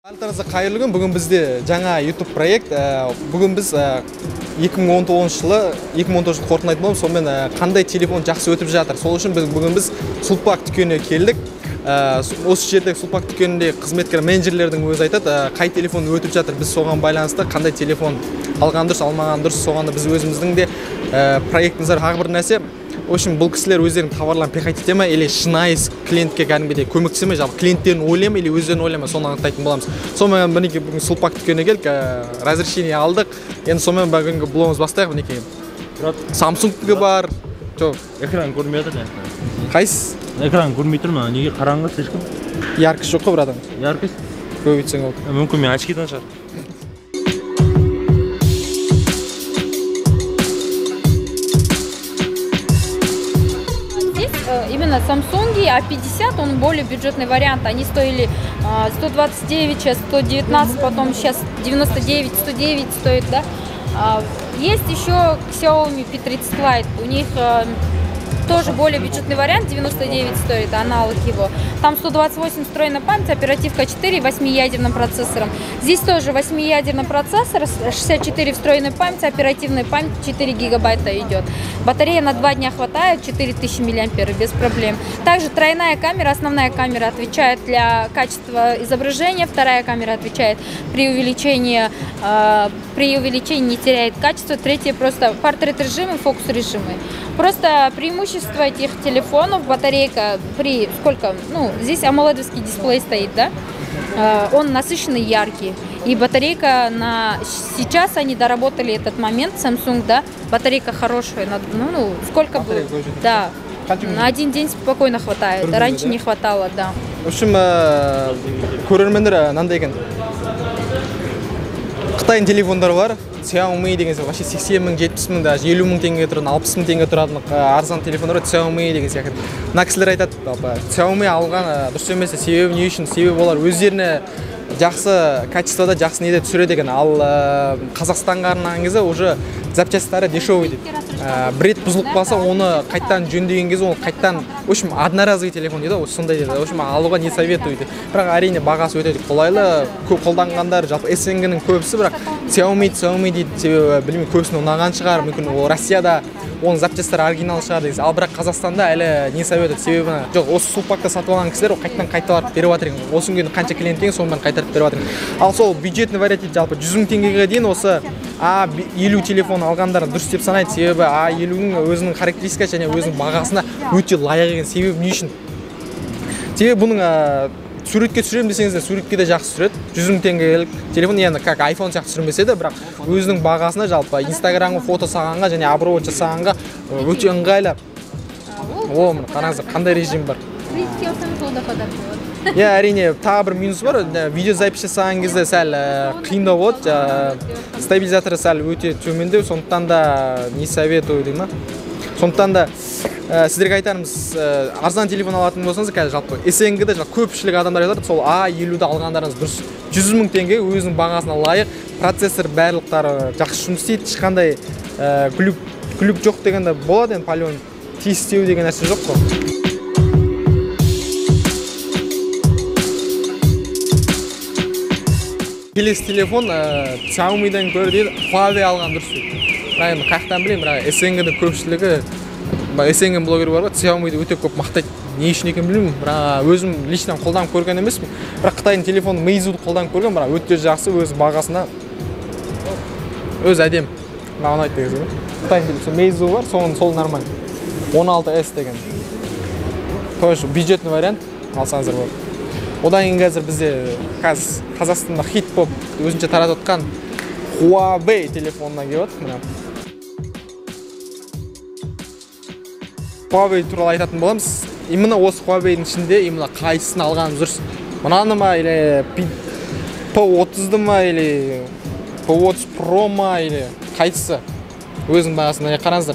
Алтарыңызға қайырлы күн. Бүгін бізде жаңа YouTube проект. Бүгін біз 2019 жылы 2019 қорытындыны айтып боламыз. Сонымен қандай телефон жақсы өтіп жатыр. Сол үшін бүгін біз Сулпак дүкеніне келдік. Осы жерде Сулпак дүкенінде қызметкер менеджерлердің өзі айтады, қай телефон өтіп жатыр. Біз соған байланысты қандай телефон алған дұрыс, алмаған дұрыс, соған біз өзіміздің де проектіміз тағы бір нәрсе. В общем, бұл кісілер өздерінің товарларын приходите ма, или шынайы клиентке кәдімгідей көмектесе ме, жалпы клиенттерін ойлай ма, или өздерін ойлай ма, соны анықтайтын боламыз. Сонымен мінекей бүгін Сулпак дүкеніне келдік, разрешение алдық. Енді сонымен бүгінгі блогымыз бастайық. Мінекей Samsung бар. Жоқ, экран көрмей жатыр. Қайсыз? Экран көрмей тұр ма? Неге қараңғы слишком? Яркость жоқ қой, братан. Яркость? Көбейтсең болды. Мүмкін мен очкидан шығар. Именно Samsung A50, он более бюджетный вариант. Они стоили 129, сейчас 119, потом сейчас 99, 109 стоит, да. Есть еще Xiaomi P30 Lite, у них тоже более бюджетный вариант, 99 стоит, аналог его. Там 128 встроенная память, оперативка 4, 8-ядерным процессором. Здесь тоже 8-ядерный процессор, 64 встроенной памяти, оперативная память 4 гигабайта идет. Батарея на 2 дня хватает, 4000 мАh без проблем. Также тройная камера, основная камера отвечает для качества изображения, вторая камера отвечает при увеличении не теряет качество, третья просто портрет режимы, фокус режимы. Просто преимущество этих телефонов, батарейка при сколько, ну, здесь AMOLED-овский дисплей стоит, да, он насыщенный, яркий. И батарейка сейчас они доработали этот момент, Samsung, да, батарейка хорошая, ну сколько было, да, на один день спокойно хватает, раньше не хватало, да. В общем, көрермендер мынандай екен. Қытайдың телефондары бар, Xiaomi деген сияқты, вообще 80 мың, 70 мың, даже 50 мың теңге тұрады, 60 мың теңге тұрады, арзан телефондар Xiaomi деген сияқты. Мына кісілер айтады, Xiaomi алған дұрыс емес, себебі не үшін? Себебі олар өздеріне жақсы качествода, жақсы неде түсіреді екен. Ал Қазақстанға арнаған кезде уже запчастары дешевый дейді. Бір рет бұзылып қалса, оны қайттан жөндеген кезде, ол қайттан, в общем, одноразовый телефон дейді, сондай дейді. В общем, алуға не советую дейді. Бірақ әрине бағасы өте қолайлы, көп қолданғандар, жалпы SNG-нің көбісі, бірақ Xiaomi дейді, себебі білмеймін, көбісіне ұнаған шығар, мүмкін ол Россияда оның запчастары оригинал шығар деген. Ал бірақ Қазақстанда әлі не советую, себебі жоқ, осы Сулпакта сатып алған кісілер қайттан қайталап беріп жатыр екен. Осы күні қанша клиент екен, соны қайтарып беріп жатыр. Ал сол бюджетный вариант жалпы 100 мың теңгеге дейін осы A50 телефон алғандар дұрыс деп санайды, себебі A50-ның өзінің характеристикасы және өзінің бағасына өте лайық екен. Себебі не үшін? Себебі бұның суретке түсірем десеңіздер, суретке де жақсы түсіреді. 100 мың теңгелік телефон, енді как iPhone сияқты түсірмесе де, бірақ өзінің бағасына жалпы Instagramға фото салғанға және обзор жасағанға өте ыңғайлы. О, мына қараңыздар, қандай режим бар. Я әрине тағы бір минус бар, видео запись жасаған кезде сәл қиындау болады, стабилизаторы сәл өте төмендеу, сондықтан да не советую деймін ма. Сондықтан да сіздерге айтарымыз, арзан телефон алатын болсаңыз, қазір жалпы SNG-де көпшілік адамдар айтады, сол A50-ді алғандарыңыз дұрыс. 100 мың теңге өзінің бағасына лайық, процессор барлықтары жақсы жұмыс істейді, ешқандай глюк жоқ дегенде болады, енді полион тиістеу деген нәрсе жоқ қой. Келесі телефон Xiaomi-дан көрі дейді, Huawei алған дұрыс дейді. Бірақ енді қаяқтан білеймін, бірақ SNG-дің көпшілігі, SNG блогер бар, Xiaomi-ді өте көп мақтайды. Не үшін екен білмеймін, бірақ өзім лично қолданып көрген емеспін. Бірақ Қытайдың телефоны Meizu-ды қолданып көрген, бірақ өте жақсы, өз бағасына өз әдем. Маған айтты кезі. Қытайдың телефоны Meizu бар, сол нормаль. 16S деген. Тоже бюджетный вариант алсаңыздар болады. Одан кейін қазір бізде Қазақстанда хит болып өзінше таратып отқан Huawei телефонына келіп отыр. Huawei туралы айтатын боламыз. Именно осы Huawei-дің ішінде именно қайсысын алғанымыз дұрыс. Мынаны ма, или P30-ды ма, или P30 Pro ма, или қайсысы? Өзінің бағасына қараңыздар.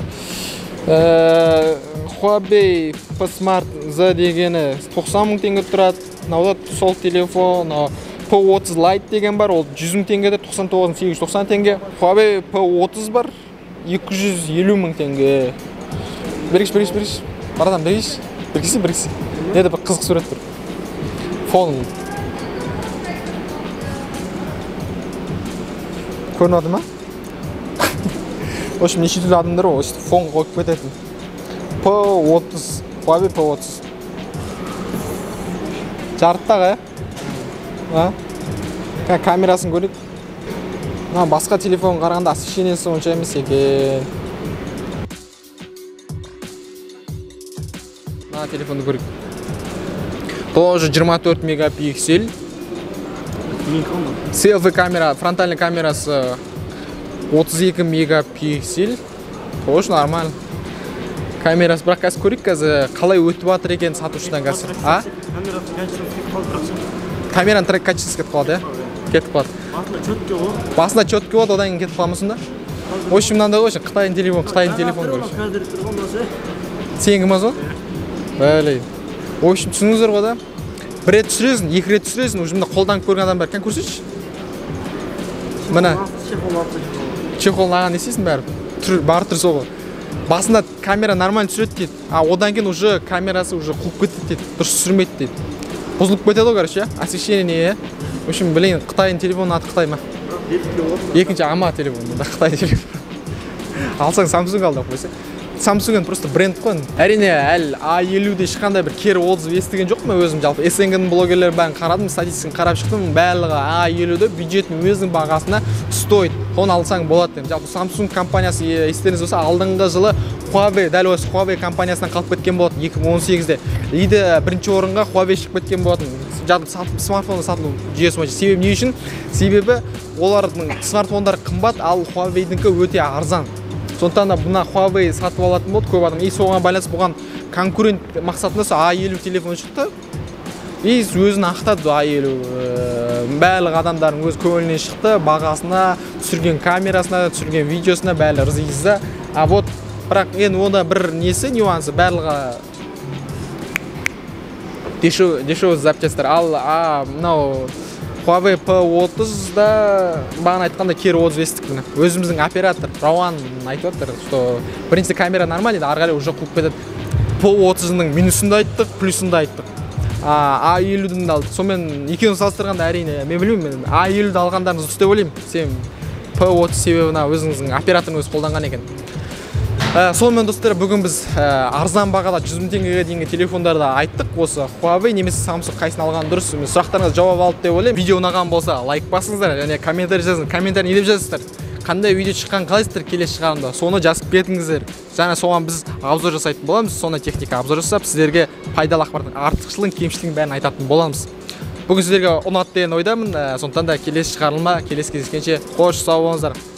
Huawei P-Smart Z дегені 90 мың теңге тұрады. Мынау сол телефон, P30 Lite деген бар, ол 100 мың теңгеде, 99.890 теңге. Huawei P30 бар, 250 мың теңге. Біргіш. Барадан біргіш. Біргісі. Неде бір қызық сурет тұр. Фон. Көрінеді ма? В общем, неше түрлі адамдар ғой, өстіп фон қойып кететін. P30, Huawei P30. Жарықтағы, камерасын көрейік. Басқа телефон қарағанда освещениесі онша емес екен. Телефонды көрейік. Тоже 24 мегапиксель. Селфи камера, фронтальный камерасы 32 мегапиксель. Тоже нормально. Камерасы, бірақ қазір көрейік, қазір қалай өтіп жатыр екен сатушыдан қазір. Камераның трек качествосы кетіп қалады, кетіп қалады. Басында четкий болады, одан кейін кетіп қалмасын да. В общем, мынандай ғой, Қытайдың телефон көрейік. Сенікі ма сол? Бәлей. В общем, түсініңіздер ғой да. Бір рет түсіресің, екі рет түсіресің, уже мында қолданып көрген адам бар. Кән көрсетші? Мына чехолын аған несесің бәрі? Бар тұр сол ғой. Басында камера нормально түсіреді дейді. Одан кейін уже камерасы уже қуып кетеді дейді. Дұрыс түсірмейді дейді. Бұзылып кетеді ғой, короче, освещение. В общем, білейін, Қытайдың телефонын аты Қытай ма? Екінші ама телефон, да, Қытай телефон. Алсаң Samsung алды қойса. Samsung просто бренд қой. Әрине, әлі A50-де ешқандай бір кері отзыв естіген жоқ ма өзім жалпы. SNG-ның блогерлер бәрін қарадым, статистиканы қарап шықтым. Барлығы A50-де бюджеттің өзінің бағасына стоит. Оны алсаң болады деп. Жалпы Samsung компаниясы естеріңіз болса, алдыңғы жылы Huawei, дәл осы Huawei компаниясынан қалып кеткен болатын 2018-де. Лиді бірінші орынға Huawei шығып кеткен болатын. Жалпы смартфонды сатылу жүйесі бойынша. Себебі не үшін? Себебі олардың смартфондары қымбат, ал Huawei-діңкі өте арзан. Сондықтан да бұна Huawei сатып алатын болды көп адам. Соған байланысты бұған конкурент мақсатында A50 телефон шықты. Өзін ақтады A50. Барлық адамдардың өз көңілінен шықты, бағасына, түсірген камерасына, түсірген видеосына бәрі риза. Вот, бірақ енді онда бір несі, нюансы барлығы дешеу запчастар. Ал мынау Huawei P30-да бағана айтқанда кері отзыв естік міне. Өзіміздің оператор Рауан айтып отыр, что бірінші камера нормально, ары қарай уже қуып кетеді. P30-ның минусын да айттық, плюсын да айттық. A50-дің да алдық. Сонымен екеуін салыстырғанда әрине, мен білмеймін, A50-ді алғандарыңыз дұрыс деп ойлаймын. Сен P30 себебі өзіңіздің операторын өзі қолданған екен. Сонымен достар, бүгін біз арзан бағада 100 000 теңгеге дейінгі телефондарды айттық. Осы Huawei немесе Samsung қайсын алған дұрыс? Сұрақтарыңыз жауап алды деп ойлаймын. Видео ұнаған болса лайк басыңыздар, және комментарий жазыңыз. Комментарий не деп жазыңыздар? Қандай видео шыққан қалайсыздар келесі шығарымда? Соны жазып кетіңіздер. Және соған біз обзор жасайтын боламыз. Соны техника обзор жасап, сіздерге пайдалы ақпараттың артықшылығын, кемшілігін бәрін айтатын боламыз. Бүгін сіздерге ұнады деген ойдамын. Сондықтан да келесі шығарылма, келесі кездескенше қош сау болыңыздар.